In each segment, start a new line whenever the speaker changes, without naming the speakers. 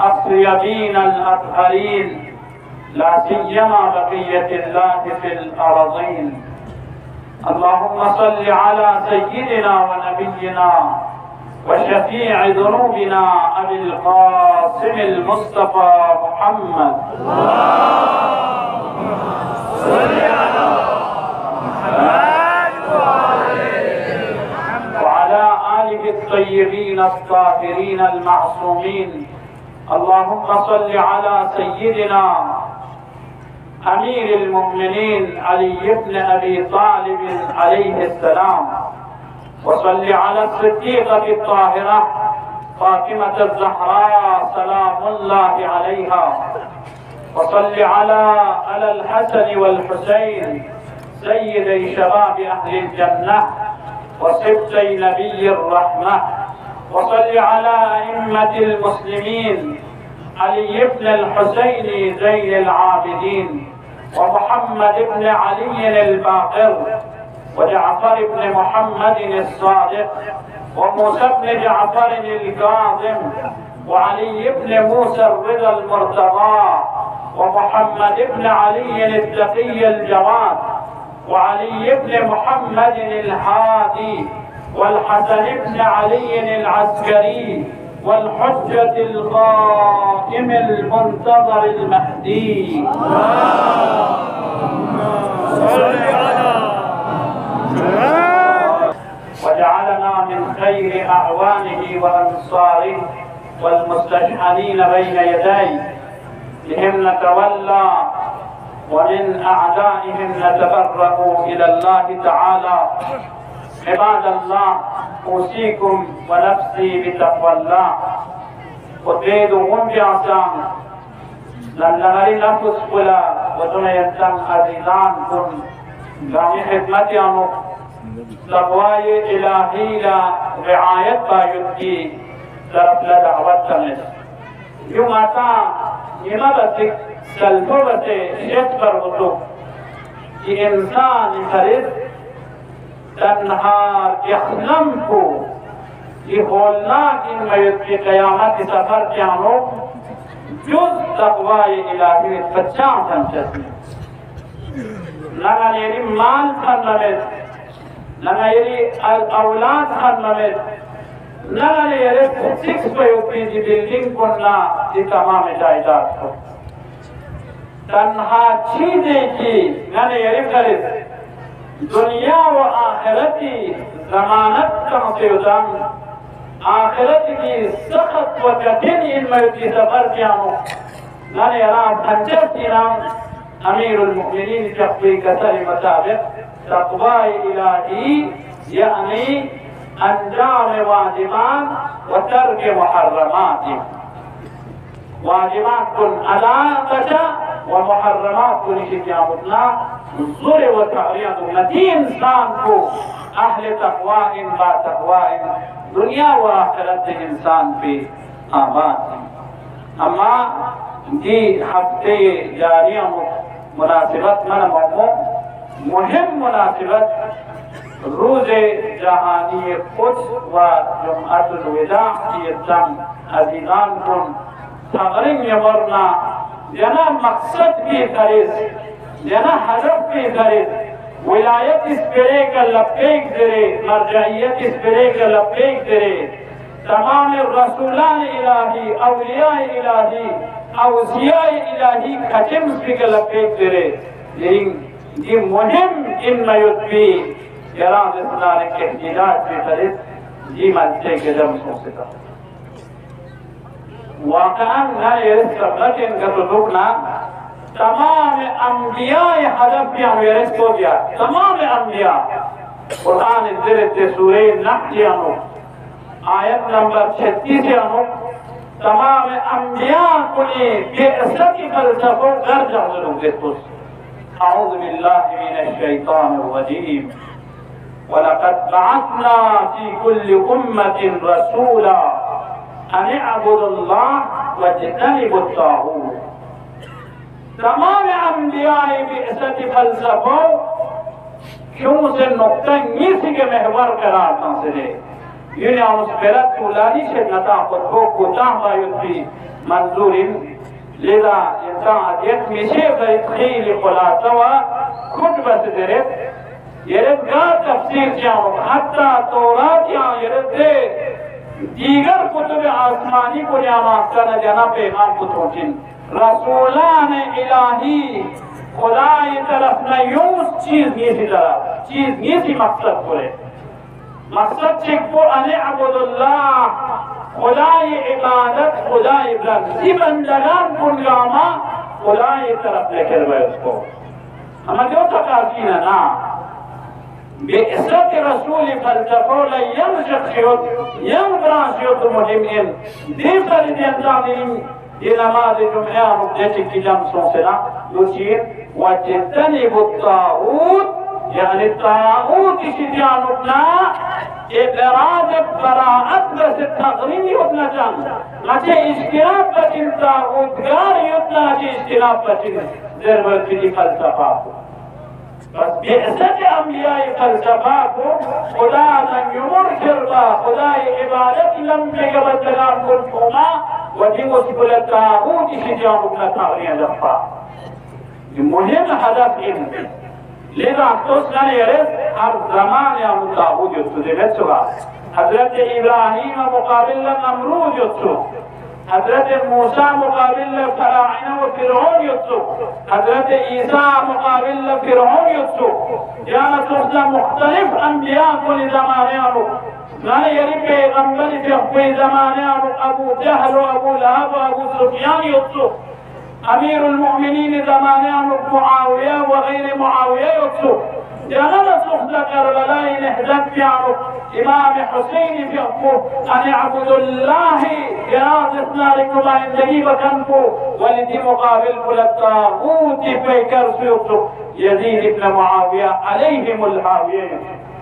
الأطيبين الأطهرين لا سيما بقية الله في الأرضين. اللهم صل على سيدنا ونبينا وشفيع ذنوبنا أبي القاسم المصطفى محمد. اللهم صل على محمد وعلى آله الطيبين الطاهرين المعصومين. اللهم صل على سيدنا أمير المؤمنين علي بن أبي طالب عليه السلام، وصل على الصديقة الطاهرة فاطمة الزهراء سلام الله عليها، وصل على الحسن والحسين سيدي شباب أهل الجنة وسبطي نبي الرحمة، وصل على أئمة المسلمين علي بن الحسين زين العابدين ومحمد بن علي الباقر وجعفر بن محمد الصادق وموسى بن جعفر الكاظم وعلي بن موسى الرضا المرتضى ومحمد بن علي التقي الجواد وعلي بن محمد الهادي والحسن بن علي العسكري والحجة القائم المنتظر المهدي. وجعلنا من خير أعوانه وأنصاره والمستشهدين بين يديه، بهم نتولى ومن أعدائهم نتبرأ إلى الله تعالى. عباد الله، أوصيكم ونفسي بتقوى الله. وتريد منجعسان لنغري نفس ولا ودنيتان عزيزان كن جامع خدمتيانو تقوى إلهي لا رعاية بايدكي طرف لدعوت تمس يوم آتا يما بسك سلفو بسه شیخ برغتو कि इंसान खरीद तन्हार यखनम को ये होलना की मयत की क़यामत की सफर के आनो जुज़ तक़वाए इलाही बच्चा संचती नगलेरी माल खन्नमेत नगलेरी औलाद खन्नमेत नगलेरी सिक्स पे जी बिल्डिंग कोन्ना ये तमाम जायदाद को तन्हा चीज़ें की नगलेरी खरीद दुनिया व आखिरती ज़मानत का मुतयदम आखिरत की सख्त व कठिन इनमें की सफर क्या हो नाने राम पंचर सीनाम अमीरुल मुमिनीन चक्की कसर मुताबिक तक़वाए इलाही यानी अंजाम वाजिबात व तर्क मुहर्रमात। वाजिबात कुन अदा कशा व मुहर्रमात कुन शिकायतना ज़ुर व तहरियत नदी इंसान को अहले तक़वा इन बा तक़वा इन दुनिया व आखिरत इंसान पे आबाद है। अम्मा जी हफ्ते जारिया मुनासिबत मन मौमो मुहिम मुनासिबत रोज़े जहानी कुद्स व जुम्अतुल विदा की तम अज़ीज़ान कुन तगरिम यमरना जना मकसद की खरीद जना हदफ की खरीद विलायत इस पेरे का लपेक दे मरजाइयत इस पेरे का लपेक दे तमाम रसूलान इलाही औलिया इलाही औसिया इलाही खचिम का लपेक दे लेकिन ये मुहिम इन मयुद्वी यराज इस्लाम के इलाज पे खरीद जी मस्ते के दम सोचता वाक़अन ना ये सब इनका तो रुकना तमाम अंबिया हदफ क्या हुए हो गया तमाम अंबिया कुरान इज़्ज़त सूरे नहल अनु आयत नंबर 36 अनु तमाम अंबिया को बेअसर की फलसफो घर जाऊँ देखो अऊज़ु बिल्लाहि मिनश शैतानिर रजीम वलक़द बअसना फ़ी कुल्लि उम्मतिन रसूला अन अअबुदुल्लाह वज्तनिबुत ताग़ूत। तमाम अंबियाए बिअसत फलसफो क्यों से नुक्ता नीसी के महवर करार से ينعم سبرت ولاني شدنا خطبوك وتعبا في منظور لذا إنسان يتمشي فيتخيل خلاصة كتبة درت يرد قال تفسير جامع حتى تورات يرد دیگر کتب آسمانی کو جامع کرنا جنا پیغام کو پہنچن رسولان الہی خدای طرف نہ یوں چیز نہیں سی طرف چیز نہیں سی مقصد کرے مقصد چیک کو ان عبد اللہ خدای عبادت خدای بلند سی بندگان کن جامع خدای طرف لے کر گئے اس کو ہمیں جو تقاضی نا بإسرة رسول فلسفه لا يمشق شيوط يمبرا شيوط مهمين ديفر ديانتانين دينما دي جمعية مبدأتك كلام سنسنا يشير وتجتنب الطاغوت يعني الطاغوت شديان ابنا إبراز براءة بس التغريم يبنى جان لكي اشتراف بچن طاغوت غار يبنى لكي اشتراف بچن ذربت في فلسفه بس بعثت انبیاء فلسفہ کو خدا لن یمر کربا خدای عبادت لم بگبتگان کن کوما وجی مسئول تاغوت شجام ابن تاغرین لفا مهم هدف این لذا توسنا يرد هر زمان يا متاغوت يتسو دلت سوا حضرت ابراهیم مقابل نمرود يتسو حضرت موسى مقابل فراعنه وفرعون يتسو حضرت عيسى مقابل فرعون يتسو جانا تخزى مختلف انبياء كل زمانيانو لا يري پیغمبر في زمانيانو ابو جهل وابو لهب وابو سفيان يتسو امير المؤمنين زمانيانو معاويه وغير معاويه يتسو جانا تخزى كربلاء نحدث فيانو امام حسين في أخوه أن يعبد الله إرادتنا لكما عندي بكنكو ولدي مقابل الطاغوت في كرسيوتو يزيد ابن معاوية عليهم الحاوية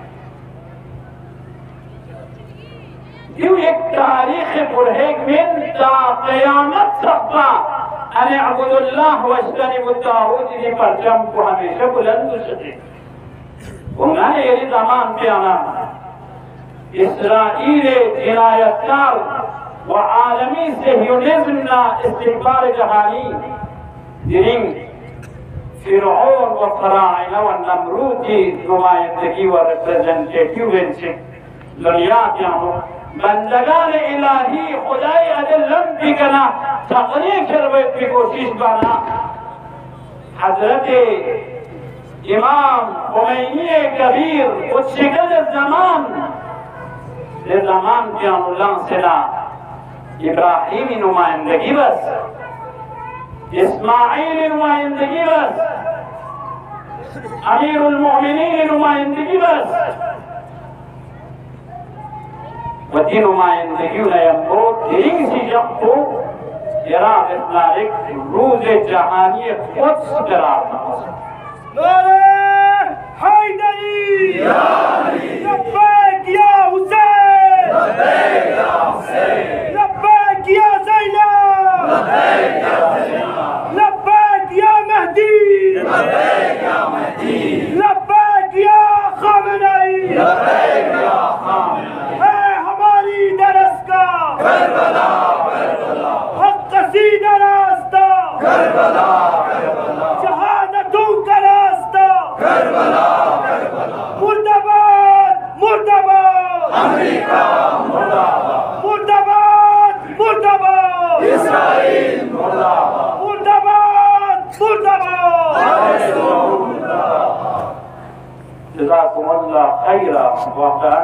يو एक तारीख बुरहेग में ता क़यामत तक أن يعبد الله واجتنبوا الطاغوت की परचम को हमेशा बुलंद सके उन्होंने ये ज़मान पे आना إسرائيل جنايتكار وعالمي سهيونيزمنا استكبار جهاني دين فرعون وفراعنة والنمرود نمائندگی و representativenship دنیا کیانو بندگان الہی خدای عدلم بکنا تقریب کرویت بھی کوشش بانا حضرت امام خمینی کبیر خود شکل الزمان زمان قیام اللہ سنا ابراہیمی نمائندگی بس اسماعیل نمائندگی بس امیر المؤمنین نمائندگی بس و دی نمائندگیوں نے امروز دین سی جب تو عراق اسلامک روز جہانی قدس قرار نمائندگی
نعرہ حیدری لبیک یا حسین لبیک یا حسین لبیک یا زینب لبیک یا زینب لبیک یا مہدی لبیک یا مہدی لبیک یا خامنئی لبیک یا خامنئی اے ہماری درسگاہ کربلا کربلا حق قصیدہ راستہ کربلا کربلا شہادتوں کا راستہ کربلا کربلا مردباد مردباد امریکہ مردباد مردباد مردباد اسرائیل مردباد مردباد مردباد
جزاكم الله خيرا وفاً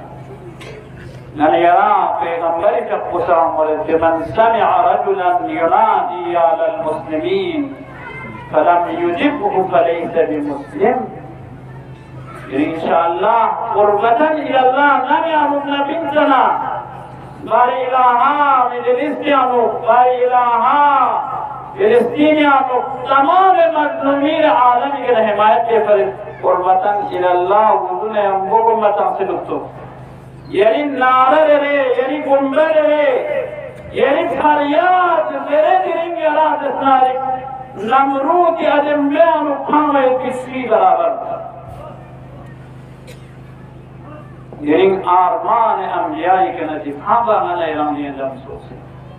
لن يرى پیغمبر قسام من سمع رجلا ينادي على المسلمين فلم يجبه فليس بمسلم إن شاء الله قربة إلى الله لم يعرضنا بنتنا باري إلها مجلسيانو باري إلها فلسطينيانو تمام مظلومين عالم کی حمایت کے فرض قربة إلى الله وزن ينبوكم متعصلتو یعنی نعرہ رے یعنی گنبر رے یعنی فریاد زرے درنگ یراد اسنارک نمرود ادمبیان و پاوے کسی برابر این آرمان انبیایی که نجیب هم با من ایرانی دمسوسی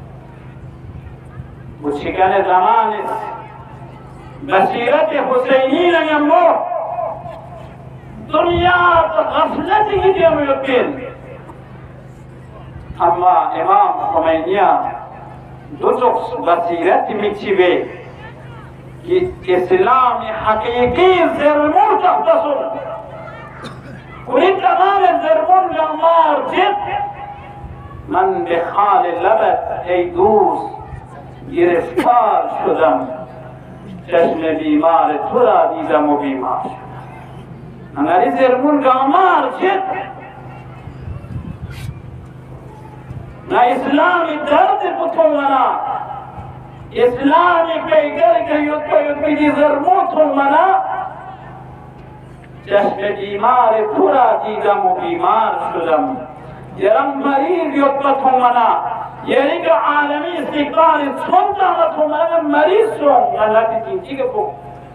و چکن زمان بصیرت حسینی نگمو دنیا غفلتی که دیو یقین اما امام خمینی دو بصیرت میچیوه که اسلام حقیقی زرمون تختصر کنی تمام زرمون جمار جد من به خال لبت ای دوست گرفتار شدم چشم بیمار تو را دیدم و بیمار شدم انگاری زرمون جمار جد نه اسلامی درد بطومنا اسلامی پیگر که یوت بیدی زرمون منا چشم بیمار تو را دیدم و بیمار شدم یرم مریض یوت منا یعنی که عالمی استقبال سنتا و منا مریض شدم اللہ تینچی که پو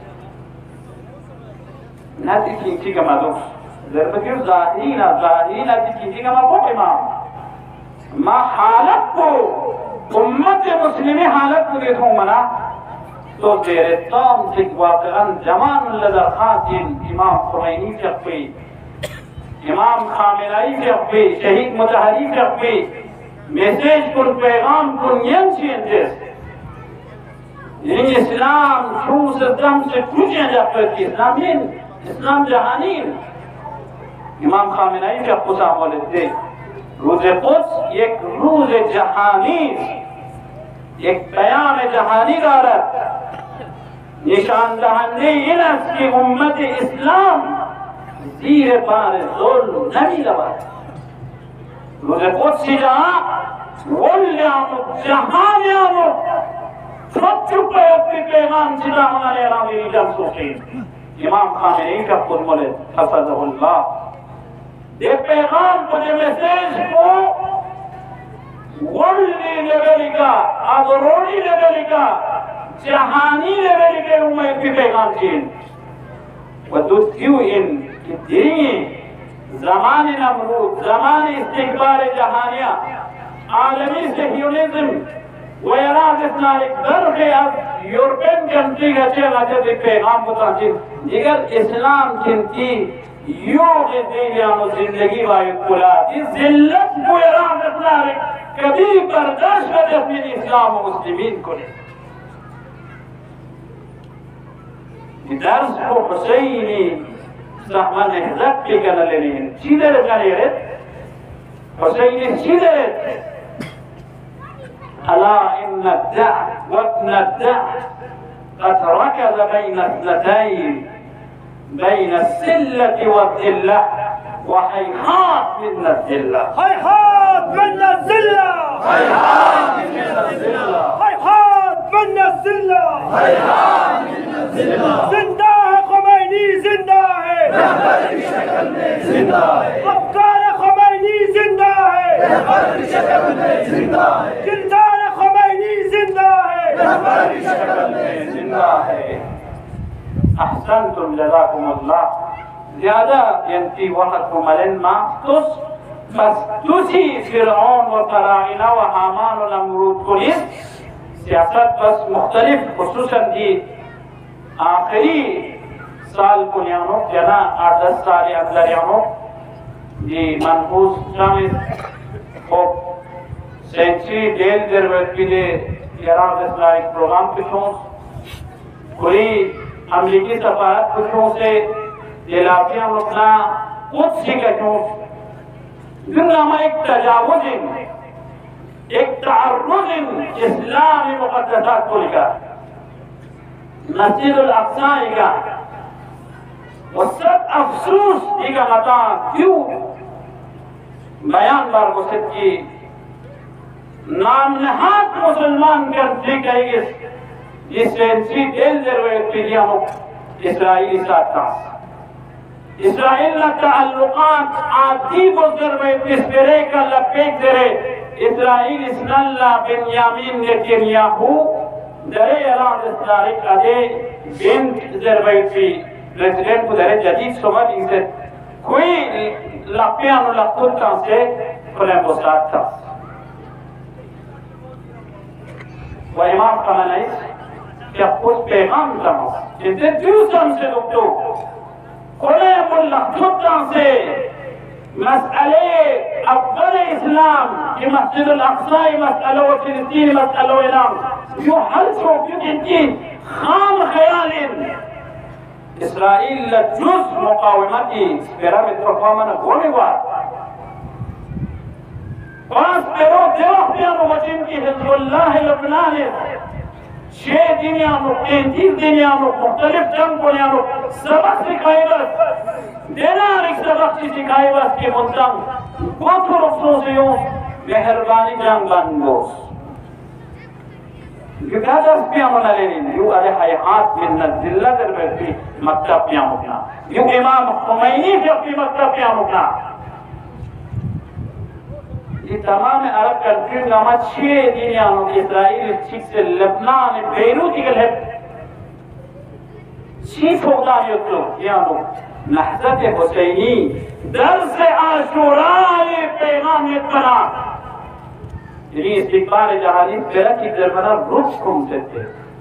نتی تینچی که مدو ضربتیو ظاهری نتی تینچی که مدو امام ما حالت کو امت مسلمی حالت کو دیکھوں منا تو تیرے تام سے واقعا جمان لدر خاتین امام خمینی چقبی امام خامنائی چقبی شہید متحری چقبی میسیج کن پیغام کن ین چین جیس یعنی اسلام شوز دم سے کچھ جاپتی اسلام جہانین امام خامنائی چقبو سامولت دے روز قدس یک روز جهانی یک پیام جهانی دارد نشان دهنده این است که امت اسلام زیر بار ظلم نمی رود روز قدس جهان ولی آمد جهانی آمد خود چوب باید پیغام چیزا هنر ایران دیگه جمسوخید امام خامنه‌ای کا خود مولد حفظه الله دے پیغام کو دے میسیج کو ورلی لیولی کا ابروڑی لیولی کا جہانی لیولی کے امید کی پیغام چین و دوستیو ان کہ دینی زمان نمرود زمان استقبال جہانیہ عالمی سہیونیزم و اراد اسلامک درخی از یورپین کنٹری کا چیل اچھا پیغام بتا چین دیگر اسلام چنتی یوغ دیلیان و زندگی باید کلا این ذلت کو اراد اسلامک کبھی برداشت کرے اپنی اسلام و مسلمین کو درس کو حسینی سحمن احزق کی کنا لینین چی درد کنا یرد حسینی چی درد الا ان الدع وابن الدع قد ركز بين اثنتين بين السلة والذلة وهيهات من الذلة
هيهات من الذلة
هيهات من الذلة
هيهات من الذلة
هيهات من الذلة
زندہ ہے خمینی زندہ ہے
رہبر کی شکل میں زندہ ہے
افکار خمینی زندہ ہے
رہبر کی شکل میں زندہ ہے
کردار خمینی زندہ ہے
رہبر کی شکل میں زندہ ہے
احسنتم جزاكم الله زیادہ ینتی وقت کو ملن ما بس دوسی فرعون و فراعنہ و حامان و نمرود کنید سیاست بس مختلف خصوصا دی آخری سال کنیانو جنا 8-10 سال اندریانو دی منحوس جامد خب سینچی دیل در وقتی ایران اسلامی پروگرام کشون کلی امریکی سفارت کشوں سے دلافیاں رکنا قدسی کشوں دنگاما ایک تجاوز ایک تعرض اسلامی مقدسات کو لکھا مسجد الاقصی کا وسط افسوس ایک مطا کیوں بیان بار گسد کی نام نہاد مسلمان کنٹری کہی جس سینسی دل ضرورت پیلیانو اسرائیلی ساتھاں اسرائیل تعلقات عاطیب و ضرورت اسپرے کا لپیک درے اسرائیل اسم اللہ بنیامین نتنیاہو درے اعلان اسرائیل ادے بنت ضرورت پی پریزیڈنٹ کو درے جدید سمت انسے Qui l'abbiamo la tutta se con la postata. Wa Imam Khamenei che ha posto पैगाम तमस जितने दूसरों से लोग तो कोने मुल्ला तutta से मसले अफजल इस्लाम की मस्जिद अल-अक़सा मसला व फिलिस्तीन मसला इलाम यो हर शोक जिनकी खाम ख्यालिन إسرائيل لجزء مقاومتي برامج تقامنا غونيوار पांच पेरो देवपियानो वचन की हिज़्बुल्लाह लबनान छह दुनियानो 33 दुनियानो मुख्तलिफ जंग बुनियानो सबक सिखाई बस देना एक सबक की सिखाई बस के मुद्दम बहुत रुखसों से यूं मेहरबानी जंग बंदोस Because piano nalinin, you are a hayat min nazilla derbi maktab piano na. You Imam Khomeini fi maktab piano na. ये तमाम अरब कंट्री नामा 6 दुनियानो इस्राइल ठीक से लेबनान बेरूत इगल है 6 फौदानियों तो यानो नहज़त हुसैनी दर्स आशुरा ये पैगाम इतना ये इस्तिक़बाल जहानी तेरा की दरबार रुख कौन से थे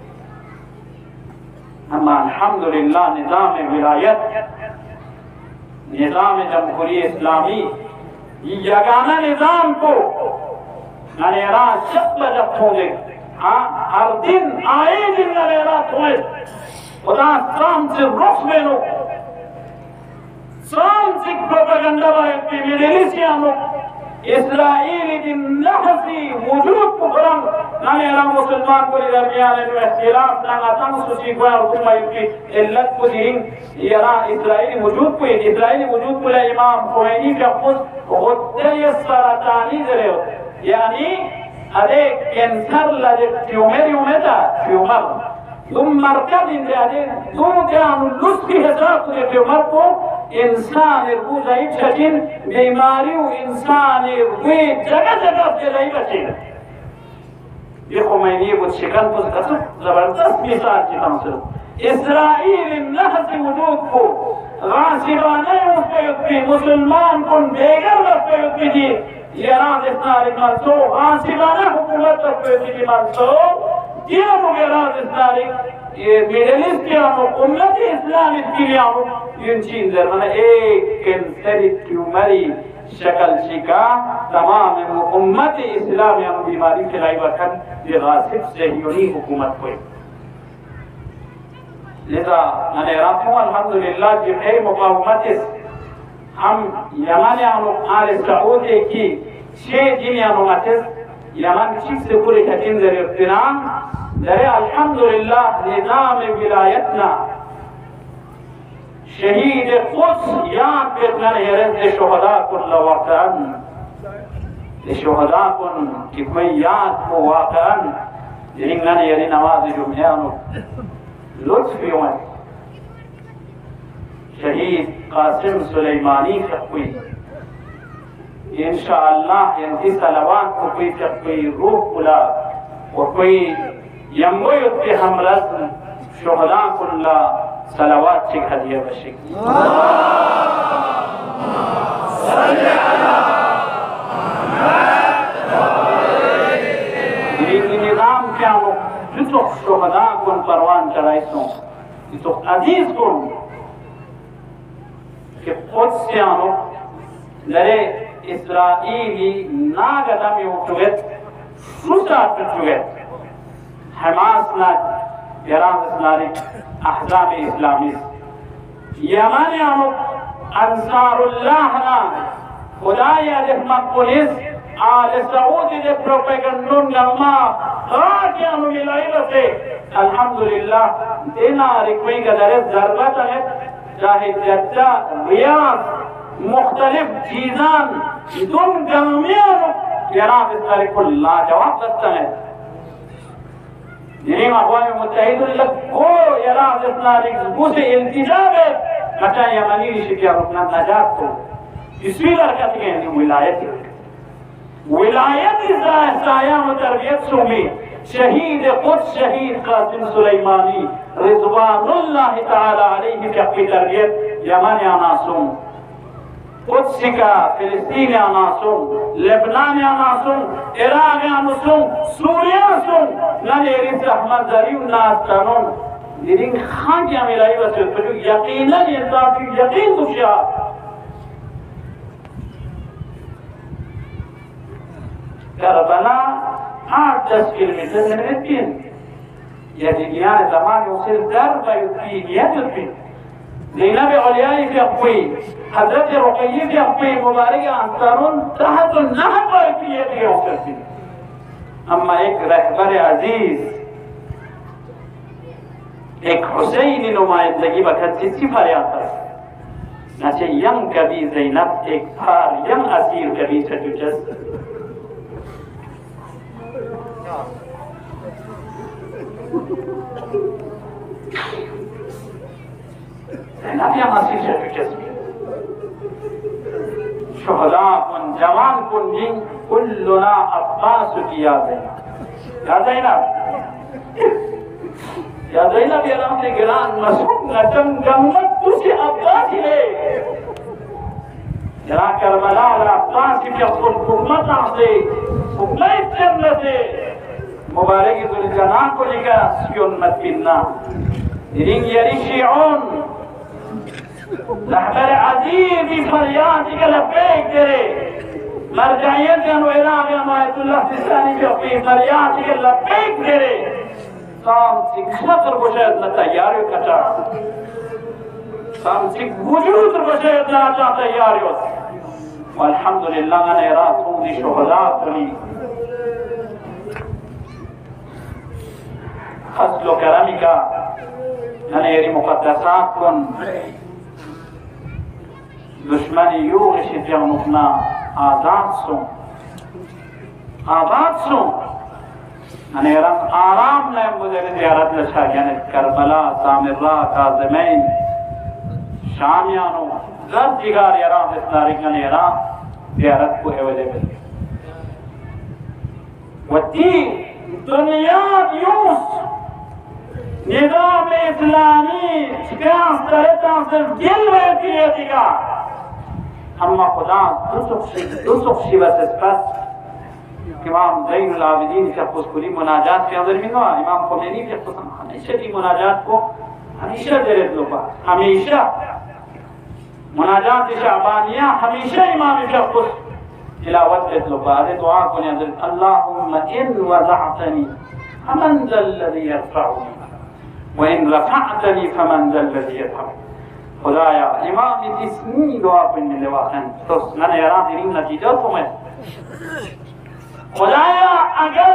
हम अल्हम्दुलिल्लाह निज़ाम विलायत निज़ाम जमहूरियत इस्लामी यगाना निज़ाम को नरेरा शब्द रखोगे हाँ हर दिन आए दिन नरेरा तुम्हें खुदा शाम से रुख में लो शाम से प्रोपेगेंडा वाले मिलेशियानो इस्राएली दिन लहज़ी वजूद को बरम नरेरा मुसलमान को दरमियान में इख्तिलाफ ना तंग सुची को और तुम की इल्लत को दिन यरा इस्राएली वजूद को इमाम खोमेनी का खुद होते सरतानी जरे यानी अरे कैंसर लगे ट्यूमर तुम मरकज इंद्रियादे तुम जान लुस्की हिसाब से ट्यूमर को इंसान रुज़ाई छजिन बीमारी इंसान वे जगह से नहीं बचेगा ये खोमेनी वो शिकन को जबरदस्त मिसाल की तमसील इस्राएल नहज़ वजूद को गासिबाने उसपे मुसलमान को बेगर उसपे दी ईरान इस्लामी मंसो गासिबाने हुकूमत उसपे दी मंसो ये ईरान इस्लामी ये मिडिल ईस्ट के उम्मत इस्लामी के लिए इन चीज़ें मैंने एक कैंसर ट्यूमरी शक्ल शिका तमाम उम्मत इस्लामी हम बीमारी फैलाई वक़्त ये गासिब से यूनी हुकूमत को लिहाजा मैंने रातों अल्हम्दुलिल्लाह जितने मुकावमत हम यमन आल सऊदी की 6 दुनियानुमत यमन चीज़ से पूरे कठिन जरे इफ्तिराम जरे अल्हम्दुलिल्लाह निज़ाम विलायतना शहीद क़ुद्स याद करना है शुहदा कुल्ला वाक़अन शुहदा कुन कि कोई याद को वाक़अन जिन्हें ना ये नमाज जुम्यानो लुत्फ हुआ शहीद कासिम सुलेमानी का कोई इंशाअल्लाह यंती सलावात को कोई रूह बुला और कोई यम्बोय के हमरस शुहदा कुल्ला सलावात से हदिया बशिक ये निज़ाम क्या हो जो शुहदा कुन परवान चढ़ाइसों तो अजीज को कि खुद से आनो लरे इस्राएली नागदम युगत सुसात युगत हमास ना ईरान इस्लामी अहज़ाब इस्लामी यमन आनो अंसारुल्लाह ना खुदाया रहमत पुलिस आल सऊदी दे प्रोपेगेंडों नरमा क्या हम मिलाई बसे अल्हम्दुलिल्लाह देना रिक्वेस्ट का दर ज़रूरत है चाहे जद्दा रियाद मुख्तलिफ चीज़ान तुम जमीन ईरान इस्राएल को लाजवाब करता है जिन्हें अक़वाम मुत्तहिदा को ईरान इस्राएल उसे इल्तिजाम है कचा यमनी शिकिया रुकना नजात को इसवी बरकत के विलायत इस्राया व तरबियत सुमी शहीद क़ुद्स शहीद कासिम सुलेमानी रिज़वानुल्लाह तआला अलैहि की अपनी तरबियत यमन या नासुम قدس کا فلسطین آناسون لبنان آناسون عراق آناسون سوریہ آناسون نلیریس احمد زریون ناستانون دیرین خان کی امیلائی وسیعت پر یقینا انسان کی یقین دوشیا کربلا 8-10 کیلومتر نمیتین یزیدیان زمان یوصل درب یدفین یدفین زینب علیائی فی اقوی حضرت رقیی فی اقوی مبارک انصارون تحت النهر فی یدی یوصل فی اما ایک رہبر عزیز ایک حسین نمائندگی وقت جسی فریاد ہے نچے یم کبھی زینب ایک بار یم اسیر کبھی سجوجس زینب یم اسیر سجوجس شهداء کن جوان کن دین کلنا عباس کی یا زینب یا زینب یا زینب یا رحمت گران مسعود نجم گمت تسی عباسی لے جرا کربلا اور عباسی کی اصول حکمت آتے حکمت جنتے مبارکی ذل جنان کو لکھا سیون مت بیننا درین یری شیعون رہبر عزیزی فریادی کا لبیک درے مرجعیت جنو عراق امایت اللہ سیستانی کی اپنی فریادی کا لبیک درے سامسک خطر بشاید نہ تیاری کچا سامسک وجود بشاید نہ آجا تیاری والحمدللہ انا رات ہوں دی شہداء کنی فضل و کرمی کا ننیری مقدسات کن دشمنی یوغش جانوکنا آزاد سن انیران آرام نیم بودر زیارت لشا یعنی کربلا سامرہ کاظمین شامیانو زر جگار یران اسلارکن ایران زیارت کو ایوجے بلد و تی دنیا دیوس نظام اسلامی چکاس درتا صرف گل ویتی ہے دیگا اما خدا دو سخشی بس اس پس امام زین العابدین کے خصوصی مناجات کے اندر میں نوا امام خمینی کے خصوصی ہمیشہ کی مناجات کو ہمیشہ درد لو پا ہمیشہ مناجات شعبانیہ ہمیشہ امام کے خصوصی تلاوت درد لو پا دعا کو اندر اللہم ان وضعتنی فمن ذا الذی یرفعنی وان رفعتنی فمن ذا الذی یرفعنی خدایا امام تسنی دعا کو میں لواخن تو میں نے یران دین نتیجہ تو میں خدایا اگر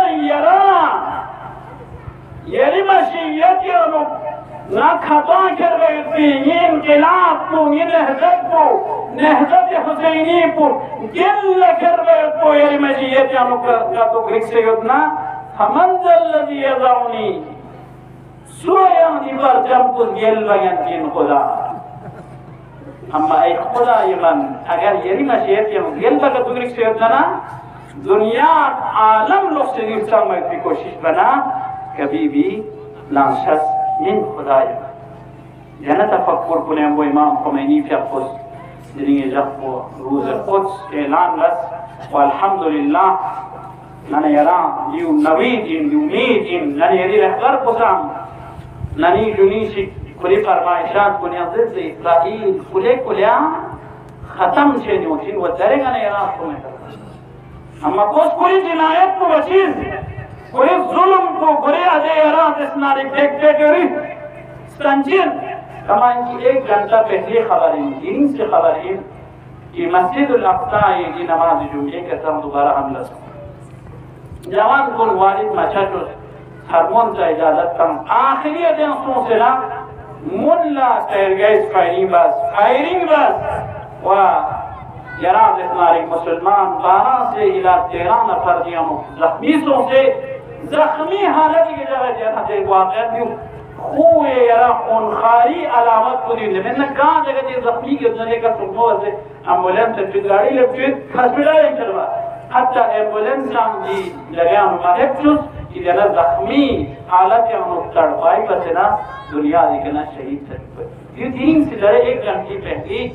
یری مشیت یانو نہ خطا کر رہے تھے یہ انقلاب کو یہ نہضت حسینی کو گل کر رہے تو یری مشیت یانو کا تو گرک سے اتنا فمن ذا الذی یضعنی سویانی پر جب کن گل بیان کن خدا اما ای خدا یمن اگر یری مشیت یانو گل بگا تو گرک سے اتنا دنیا عالم لوگ سے نرسا میں کی کوشش بنا کبھی بھی لانشس من خدای جانا تفکر کنیم و امام خمینی فی قدس جنگی جب روز قدس اعلان لس والحمدللہ نانا یران لیو نوید ان لیومید ان نانا یری رہبر قسم نانی جنیشی کلی فرمائشات کنیم ضد اسرائیل کلیا ختم شنیوشین و درنگ نانا یران خمینی اما کوئی جنایت کو بچیز کوئی ظلم کو گرے عدے ایران اسناری ڈیکٹیٹری سنجین کما ان کی 1 گھنٹہ پہلے خبریں دین سے خبریں کہ مسجد الاقصی کی نماز جمعے کے ساتھ دوبارہ حملہ جوان کن والد مچاچو ہرمون سے اجازت کم آخری دن سوسلا ملا تیرگیز فائرنگ بس و یران اسمارک مسلمان 12 سے الى 13 نفر دیاں زخمیوں سے زخمی حالت کی جگہ جہاں سے واقعات بھی خوے یرا خونخاری علامت کو دی میں نے کہا جگہ دی زخمی کے جنے کا سنو سے ایمبولینس سے گاڑی لے کے ہسپتال چلوا حتی ایمبولینس ہم دی لگا ہمارے چوس کہ جنا زخمی حالت یا تڑپائی بس نا دنیا دیکھنا شہید تھے یہ دین سے لڑے 1 گھنٹے پہلے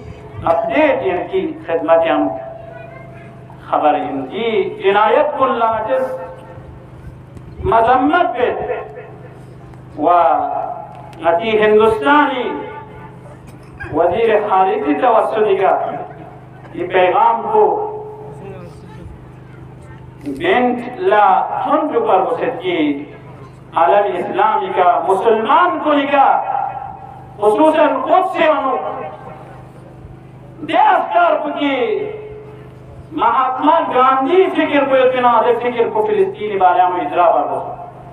अपडेट इनकी खिदमत हम खबर इनकी इनायत कुल नाजिस मजम्मत पे व नती हिंदुस्तानी वजीर खारिजी तवस्सुलिका ये पैगाम को बेंट ला हम जो पर वसत की आलम इस्लामी का मुसलमान को लिखा खुसूसन खुद से अनु दे अफकार को की महात्मा गांधी फिक्र को इतना अधिक फिक्र को फिलिस्तीनी बारे में इजरा पर हो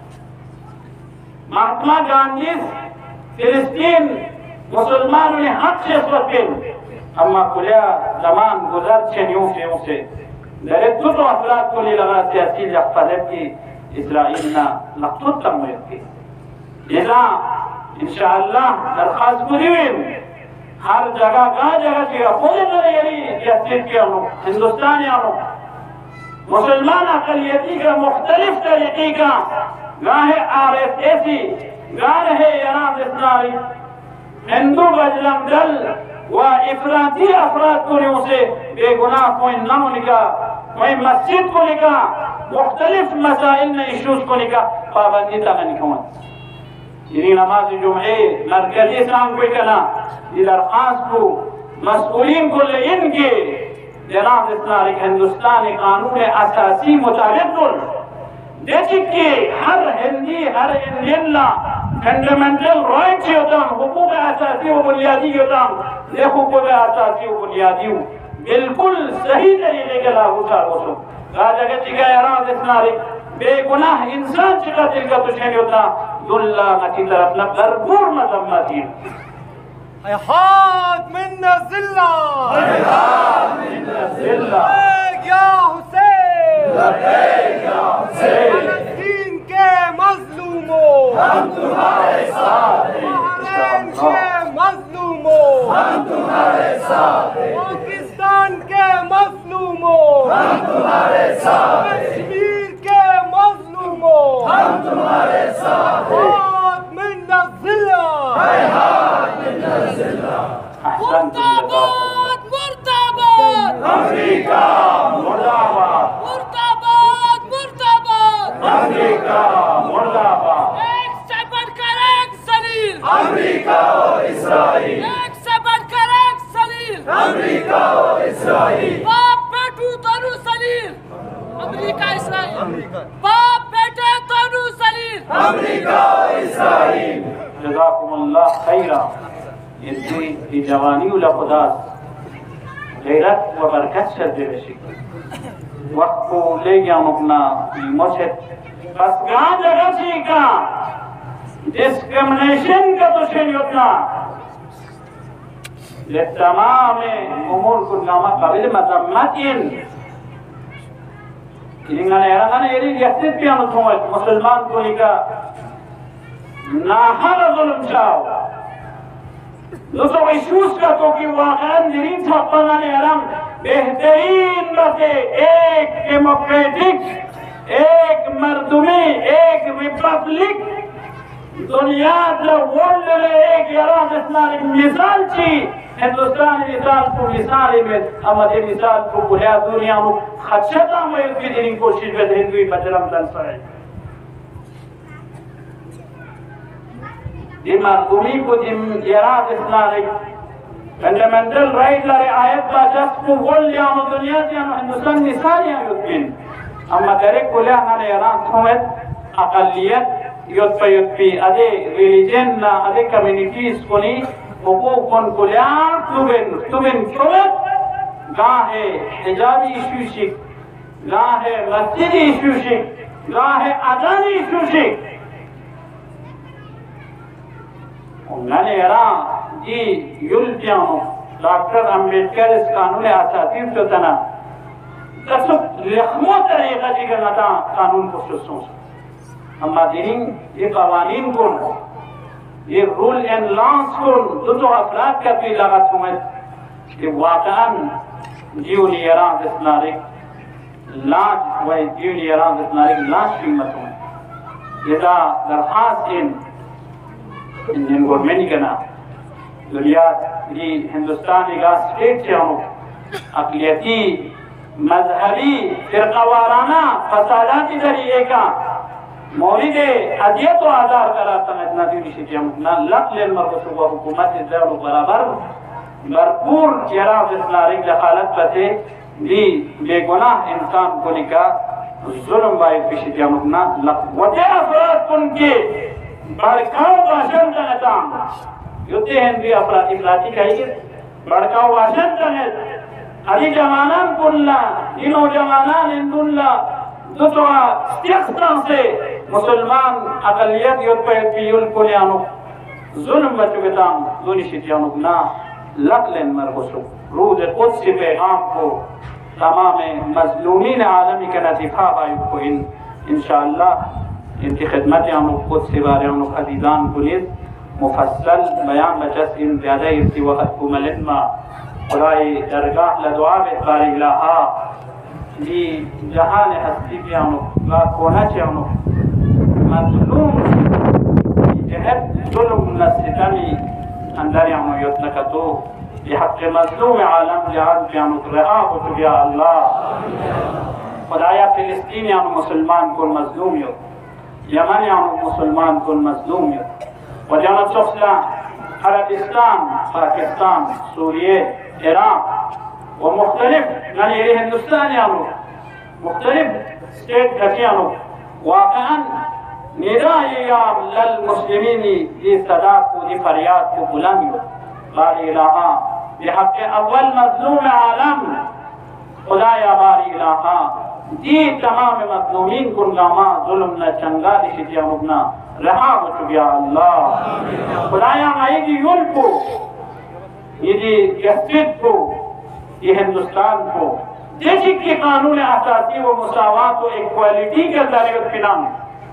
महात्मा गांधी फिलिस्तीन मुसलमानों ने हक से स्वतंत्र अम्मा कुलिया जमान गुजर छनियों से दरे तो अफराद को लिए लगा सियासी लफ्ज़ की इस्राइल ना लफ्ज़ तमवीर की इला इंशाअल्लाह दरखास्त पूरी हर जगह की पूरे तरह के हिंदुस्तान मुसलमान अक़लियती का मुख्तलिफ तरीके का गाहे RSS गाहे ईरान इस्लामी हिंदू बजरंग दल व इफराती अफराद को से बेगुनाह कोई नाम लिखा कोई मस्जिद को लिखा मुख्तलिफ मसाइल में इशूज को लिखा पाबंदी तक नहीं इन्हीं नमाज जुमे मरकजी शाम को करना ये दरखास्त को मसूलीन को ले इनके जनाब इस्लामिक हिंदुस्तानी कानून असासी मुताबिक जैसे कि हर हिंदी हर इंडियन ला फंडामेंटल राइट्स होता हुकूक असासी व बुनियादी होता ये हुकूक असासी व बुनियादी बिल्कुल सही तरीके के लागू कर हो राजगत का इराद इस्लामिक बेगुनाह इंसान का दिल का तुझे नहीं होता दुल्ला नची तरफ न भरपूर मजम्मती
هيهات منا الزلة
هيهات منا الزلة
لبيك يا حسين
لبيك يا حسين
فلسطین کے مظلوموں
हम तुम्हारे साथ हैं
بحرین کے مظلوموں
हम तुम्हारे साथ हैं
پاکستان کے مظلوموں
हम तुम्हारे साथ हैं
کشمیر کے مظلوموں
हम तुम्हारे साथ हैं
هيهات منا الزلة
هيهات منا الزلة
मुर्दाबाद मुर्दाबाद
अमेरिका
मुर्दाबाद
मुर्दाबाद मुर्दाबाद
अमेरिका मुर्दाबाद
एक से बढ़कर एक जलील
अमेरिका और इसराइल
एक से बढ़कर एक जलील
अमेरिका और इसराइल
बाप बेटू दोनों जलील अमेरिका इसराइल बाप बेटे दोनों जलील
अमेरिका और इसराइल
जज़ाकुमुल्लाह खैरा इनकी जवानी उला खुदा गैरत व बरकत से दे बेशी वक्त को ले गया अपना मुझे बस गांव जगह सी का डिस्क्रिमिनेशन का तो शेर होता ये तमाम उमूर को नामा काबिल मजम्मत इन्हें ऐलान ये यकीन भी हम समझ मुसलमान को निका नाहर जुल्म चाहो दोस्तों इशूज का तो कि वाकई जरीन छापना ने आराम बेहतरीन बाते एक डेमोक्रेटिक एक मर्दुमी एक रिपब्लिक दुनिया का वर्ल्ड ले एक ईरान इस्लामिक मिसाल थी हिंदुस्तान मिसाल को मिसाल में हमारे मिसाल को पूरी दुनिया में खर्चता में की देने कोशिश में हिंदू बजरंग दल सराय मर्दुमी को ईरान इस्लामिक फंडामेंटल राइट लारे आयत का जस्ट को वर्ल्ड या दुनिया से हिंदुस्तान मिसाल या यूरोपियन अम्मा डायरेक्ट बोले हमारे ईरान थोड़े अकलियत युद्ध अदे रिलीजन ना अदे कम्युनिटीज को नहीं वो कौन बोले तुम्हें क्यों गाहे हिजाबी इशूशिक गाहे मस्जिदी इशूशिक गाहे अजानी इशूशिक उन्होंने ईरान जी यूरोपियनों डॉक्टर अम्बेडकर इस कानून आसाती तो तना कसब लखमो तरीका जी का नता कानून को सोच अम्मा दिन ये कवानीन को ये रूल एंड लॉस को जो अफराद का भी लागत हुए कि वाकई जीवन ईरान इस्लामिक लाज व जीवन ईरान इस्लामिक लाज कीमत हुए ये दा दरखास्त इन गवर्नमेंट का ना दुनिया की हिंदुस्तानी का स्टेट से हम अकलियती मजहबी फिरकावाराना फसादाती तरीके का मौलिद अजियत व आज़ार करा तमन्ना दी निश्चित हम ना लक लेल मरकज़ व हुकूमत इधर बराबर भरपूर चेहरा इस्लामी दखालत बते दी बेगुनाह इंसान को निका जुल्म वाइद पिछित हम ना लक वजह अफराद उनके बड़काव भाषण का नताम युद्ध हैं भी अपराधी इफराती कहिए बड़काव भाषण का है अली जमानान कुल्ला इनो जमानान इंदुल्ला दुतवा इख्तार से मुसलमान अकलियत युद्ध पे पीउल कुलियानो जुल्म बचुगताम दुनी शितियानो ना लकलन मरगुसु रूज़ कुद्स के पैगाम को तमाम मज़लूमीन आलमी का नज़ीफ़ा बायु को इंशाअल्लाह इनकी खिदमत हम कुछ से बारे हम अजीज़ान बुलिस मुफस्सल बयान बचस इन ज़्यादा इसी वक्त को मलनमा खुदाई दरगाह लदुआ बारे इलाहा जी जहान हस्ती के हम कोना चे हम मज़लूम जहद जुल्म नस्तिमी अंदर हम युद्ध का तो ये हक़ मज़लूम आलम जहान के हम रहा हो चुका अल्लाह खुदाया फ़िलिस्तीन हम मुसलमान को मज़लूम यो यमन हम मुसलमान को मज़लूम यो वजह सुफला अरबिस्तान पाकिस्तान सूरिया इराक़ व मुख्तलिफ यानी ये हिंदुस्तान हम मुख्तलिफ स्टेट कची हम वाक़अन निदायाम लल मुस्लिमीनी ये सदा को ये फरियाद को बुलंद हो बारी इलाहा ये हक़ अव्वल मज़लूम आलम खुदाया बारी इलाहा दी तमाम मज़लूमीन कुर्गामा जुल्म न चंगा दिशितिया मुगना रहा हो चुका अल्लाह खुदाया आएगी युल को ये यस्तिद को ये हिंदुस्तान को जैसे कि कानून असासी व मुसावात व इक्वालिटी के ज़रिए फिनाम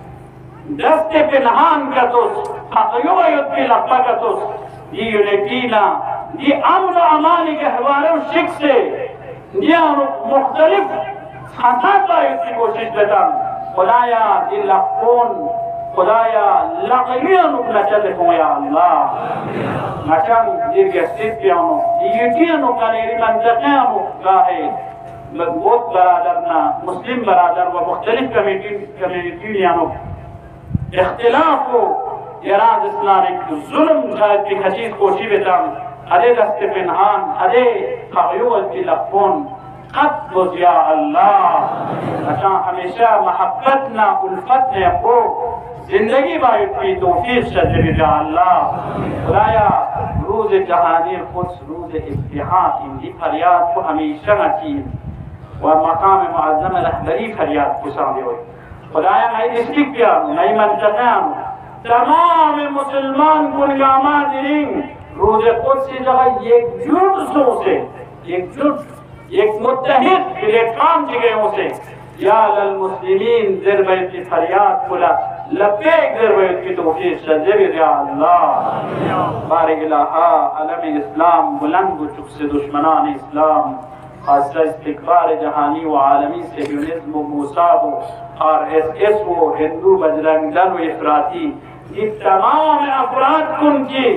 दस्ते पिनहान का तो हक़युत की लफ़ा का तो ये यूनिटीना ये अमन अमानी के हवाले शिक से ये मुख्तलिफ हसात की कोशिश करता खुदाया ये लफ़ोन खुदाया लक़ियाँ नुकला चले हो या अल्लाह नचन ये गस्तित पियानो ये यूटियाँ नुकला नेरी मंजक़े नुकला है बहुत बरादर ना मुस्लिम बरादर व मुख्तलिफ कम्युनिटी यानो इख्तिलाफ को इराद इस्लामिक जुल्म शायद की खचीज कोशी बेताम अरे दस्ते पिनहान अरे खयूल की लफ़ोन ख़त बुज़िया अल्लाह अच्छा हमेशा मोहब्बत ना उल्फत ने को जिंदगी बाइट की तौफीक शजर अल्लाह खुदाया रूज़ जहानी खुद रूज़ इम्तिहान इनकी फरियाद को हमेशा नचीज व मकाम मुअज़्ज़म रहबरी फरियाद को सामने हो खुदाया नई डिस्ट्रिक्ट क्या नई मंतक़ा तमाम मुसलमान गुलगामा दिरिंग रोज़े खुद से जगह एकजुट से एकजुट एक मुत्तहिद प्लेटफॉर्म जगहों से या लल मुस्लिमीन ज़िरबैत की फरियाद खुला लब्बैक ज़िरबैत की तौफीक शजर या अल्लाह बारिक इलाहा अलम इस्लाम बुलंद चुक से दुश्मनान इस्लाम खासा इस्तिक़बार जहानी व आलमी सेक्युलरिज़्म मूसाब RSS वो हिंदू बजरंग दल व इफराती ये तमाम अफराद कुनकी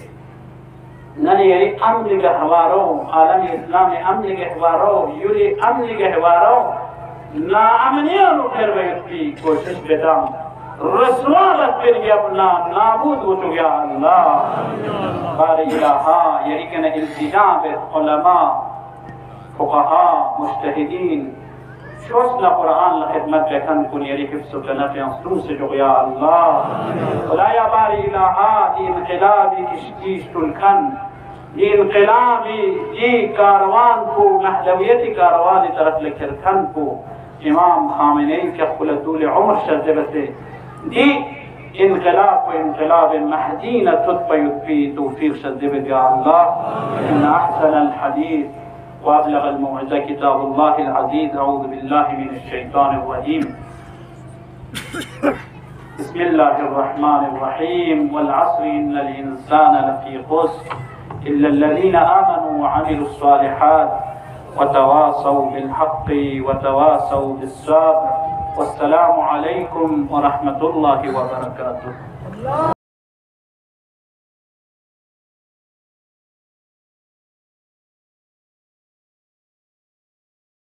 ननी ये अमन के हवारों आलमी इस्लामी अमन के हवारों यूरी अमन के हवारों नाअमनियों फिर की कोशिश बेदाम रसवा फिर अपना नाबूद हो चुका अल्लाह बारी इलाहा यही कहना इल्तिजाम उलमा फुक़हा मुज्तहिदीन शोसला कुरान ला खिदमत बेखन कुन यरी हिफ्ज़ व नफ़ अंसुर से जो या अल्लाह खुदाया बारी इलाहा इनक़िलाबी किश्तीश तुलखन ये इनक़िलाबी ये कारवान को महदवियती कारवान तरफ लेकर खन को इमाम खामेनी के खुलतुल उम्र शज़ब से दी इनक़िलाब व इनक़िलाब महदीन तुत्फ़ी तौफ़ीक़ शज़ब या अल्लाह इन अहसनल हदीस वअबलग़ अल-मौइज़ा किताबुल्लाहिल अज़ीज़ अऊज़ु बिल्लाहि मिनश शैतानिर रजीम बिस्मिल्लाहिर रहमानिर रहीम वल अस्र इन्नल इंसाना लफ़ी खुस्र इल्लल्लज़ीना आमनू व अमिलुस सालिहात व तवासौ बिल हक़्क़ि व तवासौ बिस सब्र वस्सलामु अलैकुम व रहमतुल्लाहि व बरकातुहू।